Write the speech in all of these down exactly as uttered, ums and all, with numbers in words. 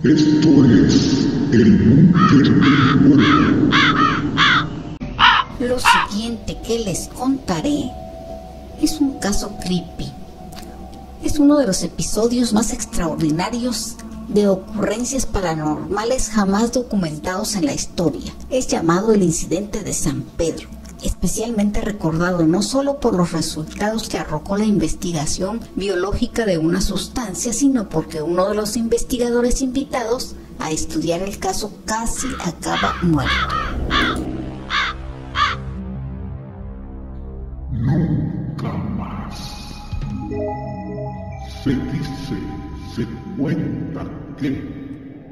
Esto es el búnker del cuervo. Lo siguiente que les contaré es un caso creepy. Es uno de los episodios más extraordinarios de ocurrencias paranormales jamás documentados en la historia. Es llamado el incidente de San Pedro, especialmente recordado no solo por los resultados que arrojó la investigación biológica de una sustancia, sino porque uno de los investigadores invitados a estudiar el caso casi acaba muerto. Nunca más. Se dice, se cuenta que...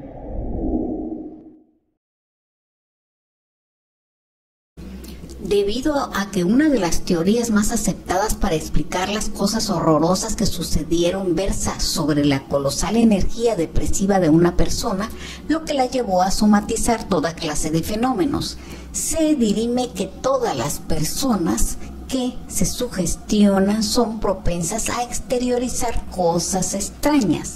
Debido a que una de las teorías más aceptadas para explicar las cosas horrorosas que sucedieron versa sobre la colosal energía depresiva de una persona, lo que la llevó a somatizar toda clase de fenómenos, se dirime que todas las personas que se sugestionan son propensas a exteriorizar cosas extrañas.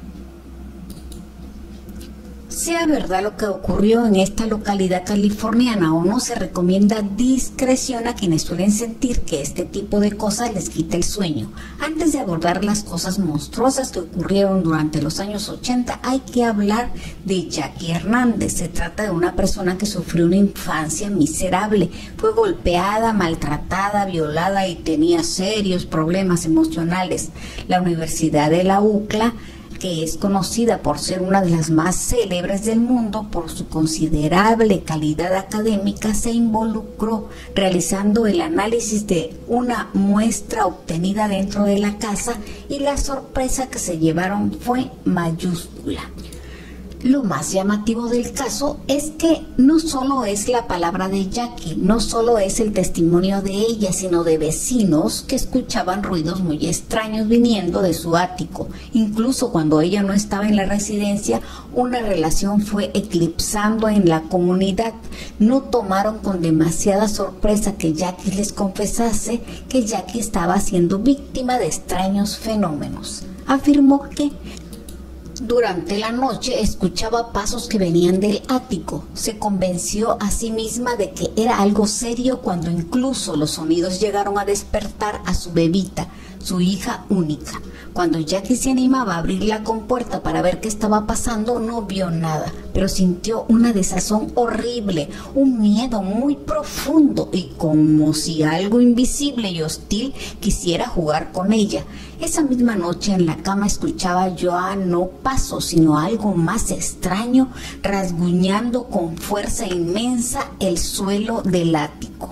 Sea verdad lo que ocurrió en esta localidad californiana o no, se recomienda discreción a quienes suelen sentir que este tipo de cosas les quita el sueño. Antes de abordar las cosas monstruosas que ocurrieron durante los años ochenta, hay que hablar de Jackie Hernández. Se trata de una persona que sufrió una infancia miserable, fue golpeada, maltratada, violada y tenía serios problemas emocionales. La Universidad de la U C L A, que es conocida por ser una de las más célebres del mundo por su considerable calidad académica, se involucró realizando el análisis de una muestra obtenida dentro de la casa, y la sorpresa que se llevaron fue mayúscula. Lo más llamativo del caso es que no solo es la palabra de Jackie, no solo es el testimonio de ella, sino de vecinos que escuchaban ruidos muy extraños viniendo de su ático. Incluso cuando ella no estaba en la residencia, una relación fue eclipsando en la comunidad. No tomaron con demasiada sorpresa que Jackie les confesase que Jackie estaba siendo víctima de extraños fenómenos. Afirmó que durante la noche escuchaba pasos que venían del ático. Se convenció a sí misma de que era algo serio cuando incluso los sonidos llegaron a despertar a su bebita, su hija única. Cuando Jackie se animaba a abrir la compuerta para ver qué estaba pasando, no vio nada, pero sintió una desazón horrible, un miedo muy profundo y como si algo invisible y hostil quisiera jugar con ella. Esa misma noche en la cama escuchaba ya no pasos, sino algo más extraño, rasguñando con fuerza inmensa el suelo del ático.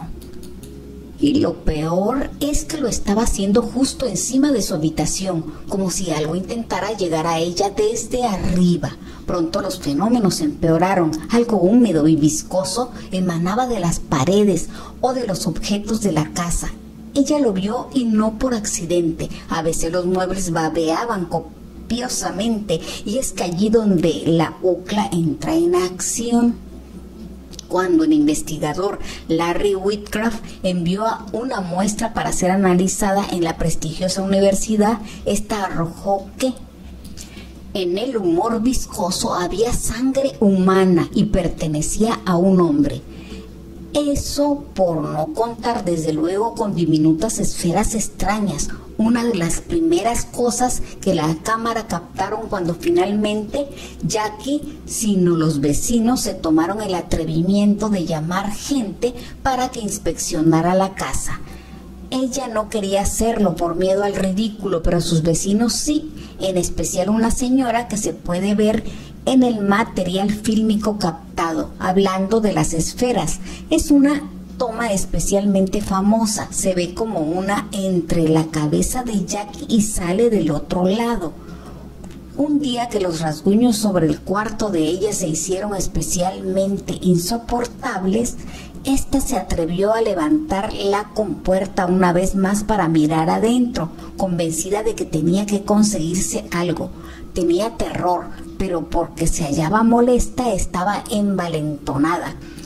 Y lo peor es que lo estaba haciendo justo encima de su habitación, como si algo intentara llegar a ella desde arriba. Pronto los fenómenos empeoraron. Algo húmedo y viscoso emanaba de las paredes o de los objetos de la casa. Ella lo vio y no por accidente. A veces los muebles babeaban copiosamente, y es que allí donde la U C L A entra en acción. Cuando el investigador Larry Whitcraft envió una muestra para ser analizada en la prestigiosa universidad, esta arrojó que en el humor viscoso había sangre humana y pertenecía a un hombre. Eso por no contar desde luego con diminutas esferas extrañas, una de las primeras cosas que la cámara captaron cuando finalmente Jackie, sino los vecinos, se tomaron el atrevimiento de llamar gente para que inspeccionara la casa. Ella no quería hacerlo por miedo al ridículo, pero sus vecinos sí, en especial una señora que se puede ver en el material fílmico captado, hablando de las esferas. Es una toma especialmente famosa. Se ve como una entre la cabeza de Jackie y sale del otro lado. Un día que los rasguños sobre el cuarto de ella se hicieron especialmente insoportables, esta se atrevió a levantar la compuerta una vez más para mirar adentro, convencida de que tenía que conseguirse algo. Tenía terror, pero porque se hallaba molesta estaba envalentonada.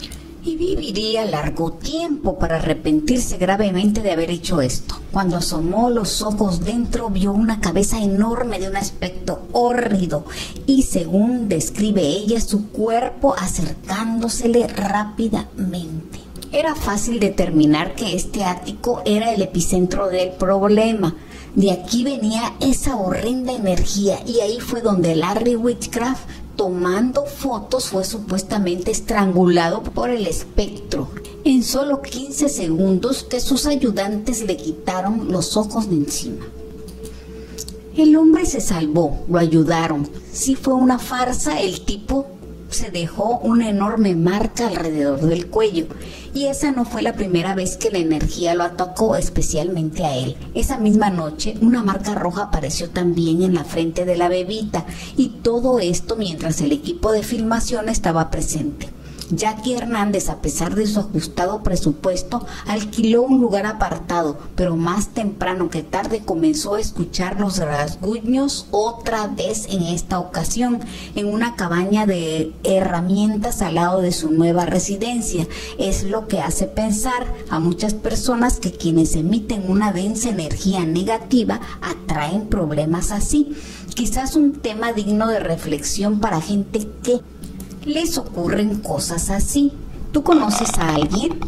y viviría largo tiempo para arrepentirse gravemente de haber hecho esto. Cuando asomó los ojos dentro, vio una cabeza enorme de un aspecto hórrido y, según describe ella, su cuerpo acercándosele rápidamente. Era fácil determinar que este ático era el epicentro del problema. De aquí venía esa horrenda energía y ahí fue donde Larry Witchcraft, tomando fotos, fue supuestamente estrangulado por el espectro. En solo quince segundos que sus ayudantes le quitaron los ojos de encima. El hombre se salvó, lo ayudaron. Sí fue una farsa, el tipo se dejó una enorme marca alrededor del cuello. Y esa no fue la primera vez que la energía lo atacó, especialmente a él. Esa misma noche, una marca roja apareció también en la frente de la bebita, y todo esto mientras el equipo de filmación estaba presente. Jackie Hernández, a pesar de su ajustado presupuesto, alquiló un lugar apartado, pero más temprano que tarde comenzó a escuchar los rasguños otra vez, en esta ocasión en una cabaña de herramientas al lado de su nueva residencia. Es lo que hace pensar a muchas personas que quienes emiten una densa energía negativa atraen problemas así. Quizás un tema digno de reflexión para gente que les ocurren cosas así. ¿Tú conoces a alguien?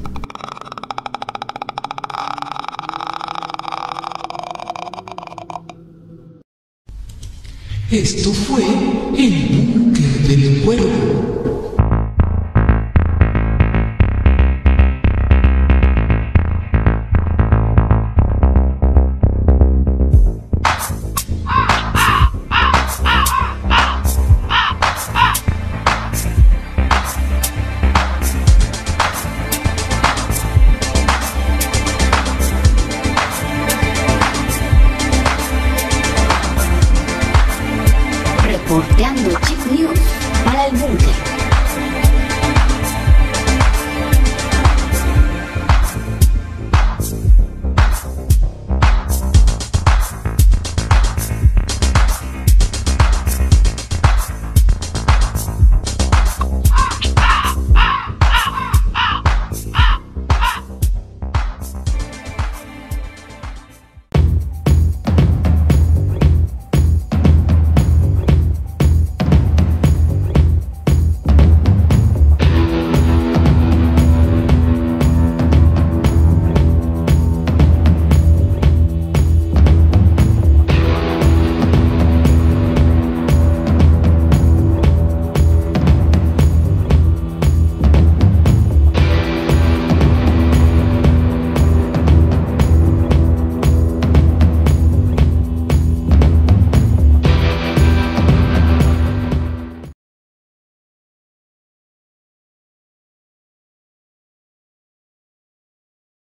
Esto fue el búnker del cuervo. Reporteando Chick News para el búnker.